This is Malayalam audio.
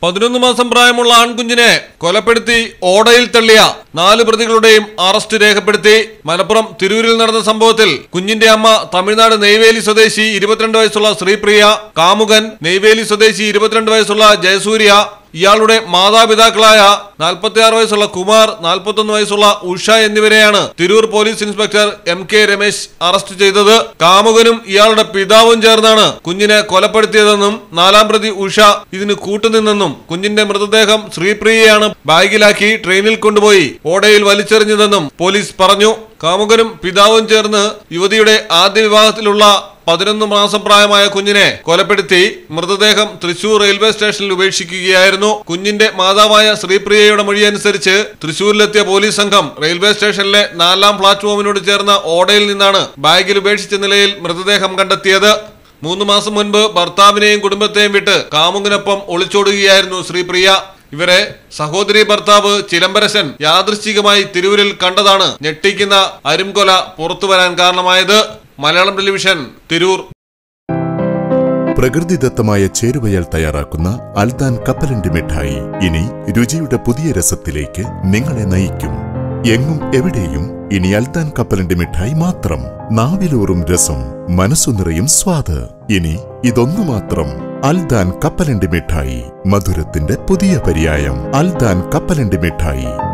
11 മാസം പ്രായമുള്ള ആൺകുഞ്ഞിനെ കൊലപ്പെടുത്തി ഓടയിൽ തള്ളിയ 4 പ്രതികളുടെയും അറസ്റ്റ് രേഖപ്പെടുത്തി. മലപ്പുറം തിരൂരിൽ നടന്ന സംഭവത്തിൽ കുഞ്ഞിന്റെ അമ്മ തമിഴ്നാട് നെയ്വേലി സ്വദേശി 22 വയസ്സുള്ള ശ്രീപ്രിയ, കാമുകൻ നെയ്വേലി സ്വദേശി 22 വയസ്സുള്ള ജയസൂര്യ, ഇയാളുടെ മാതാപിതാക്കളായ 46 വയസ്സുള്ള കുമാർ, 41 വയസ്സുള്ള ഉഷ എന്നിവരെയാണ് Tirur police inspector MK Ramesh arrest ചെയ്തത്. കാമുകനും ഇയാളുടെ പിതാവും ചേർന്നാണ് കുഞ്ഞിനെ കൊലപ്പെടുത്തിയതെന്നും 4ാം പ്രതി ഉഷ ഇതിന് കൂട്ടുനിന്നെന്നും കുഞ്ഞിന്റെ മൃതദേഹം ശ്രീപ്രിയയാണ് ബാഗിലാക്കി ട്രെയിനിൽ കൊണ്ടുപോയി ഓടയിൽ വലിച്ചെറിഞ്ഞതെന്നും പോലീസ് പറഞ്ഞു. കാമുകനും പിതാവും ചേർന്ന് യുവതിയുടെ ആദ്യ വിവാഹത്തിലുള്ള 11 മാസം പ്രായമായ കുഞ്ഞിനെ കൊലപ്പെടുത്തി മൃതദേഹം തൃശൂർ റെയിൽവേ സ്റ്റേഷനിൽ ഉപേക്ഷിക്കുകയായിരുന്നു. കുഞ്ഞിന്റെ മാതാവായ ശ്രീപ്രിയയുടെ മൊഴിയനുസരിച്ച് തൃശൂരിലെത്തിയ പോലീസ് സംഘം റെയിൽവേ സ്റ്റേഷനിലെ 4ാം പ്ലാറ്റ്ഫോമിനോട് ചേർന്ന ഓടയിൽ നിന്നാണ് ബാഗിൽ ഉപേക്ഷിച്ച നിലയിൽ മൃതദേഹം കണ്ടെത്തിയത്. 3 മാസം മുൻപ് ഭർത്താവിനെയും കുടുംബത്തെയും വിട്ട് കാമുകനൊപ്പം ഒളിച്ചോടുകയായിരുന്നു ശ്രീപ്രിയ. ഇവരെ സഹോദരി ഭർത്താവ് ചിലംബരശൻ യാദൃശ്ചികമായി തിരൂരിൽ കണ്ടതാണ് ഞെട്ടിക്കുന്ന അരുംകൊല പുറത്തുവരാൻ കാരണമായത്. മലയാളം ടെലിവിഷൻ, തിരൂർ. പ്രകൃതിദത്തമായ ചേരുവയാൽ തയ്യാറാക്കുന്ന അൽദാൻ കപ്പലണ്ടി മിഠായി ഇനി രുചിയുടെ പുതിയ രസത്തിലേക്ക് നിങ്ങളെ നയിക്കും. എങ്ങും എവിടെയും ഇനി അൽദാൻ കപ്പലണ്ടി മിഠായി മാത്രം. നാവിലൂറും രസം, മനസ്സു നിറയും സ്വാദ്. ഇനി ഇതൊന്നു മാത്രം. അൽദാൻ കപ്പലണ്ടി മിഠായി, മധുരത്തിന്റെ പുതിയ പര്യായം. അൽദാൻ കപ്പലണ്ടി മിഠായി.